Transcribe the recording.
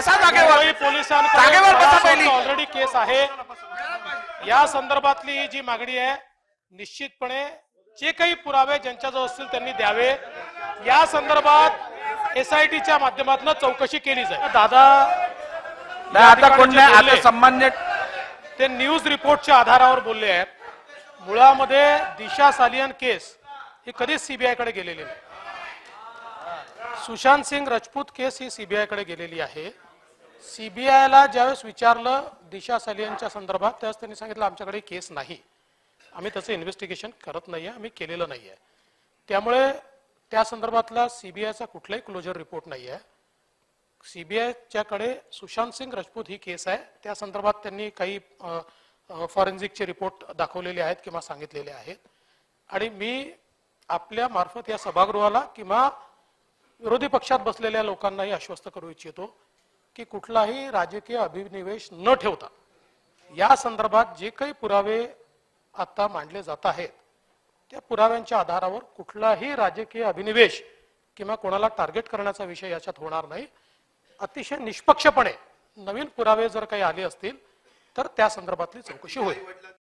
बसा जागेवर, जागेवर बसा पहिली. ऑलरेडी केस आहे. या संदर्भातली जी मागणी आहे निश्चितपणे जे काही पुरावे ज्यांच्याजवळ असतील त्यांनी द्यावे. या संदर्भात SITच्या माध्यमातून चौकशी केली जाईल. दादा आता कोण नाही, आता सामान्य ते न्यूज रिपोर्टच्या आधारावर बोलले आहेत. मुळामध्ये दिशा सालियन केस ही कधीच CBI कडे गेलेली नाही. सुशांत सिंग राजपूत केस ही CBI कडे गेलेली आहे. CBIला ज्यावेळेस विचारलं दिशा सालियनच्या संदर्भात त्यावेळेस त्यांनी सांगितलं आमच्याकडे केस नाही, आम्ही त्याचं इन्व्हेस्टिगेशन करत नाहीये, आम्ही केलेलं नाहीये. त्यामुळे त्या संदर्भातला CBIचा कुठलाही क्लोजर रिपोर्ट नाही आहे. CBIच्याकडे सुशांत सिंग राजपूत ही केस आहे. त्या संदर्भात त्यांनी काही फॉरेन्सिकचे रिपोर्ट दाखवलेले आहेत किंवा सांगितलेले आहेत. आणि मी आपल्या मार्फत या सभागृहाला किंवा विरोधी पक्षात बसलेल्या लोकांनाही आश्वस्त करू इच्छितो की कुठलाही राजकीय अभिनिवेश न ठेवता या संदर्भात जे काही पुरावे आता मांडले जात आहेत त्या पुराव्यांच्या आधारावर कुठलाही राजकीय अभिनिवेश किंवा कोणाला टार्गेट करण्याचा विषय याच्यात होणार नाही. अतिशय निष्पक्षपणे नवीन पुरावे जर काही आले असतील तर त्या संदर्भातली चौकशी होईल.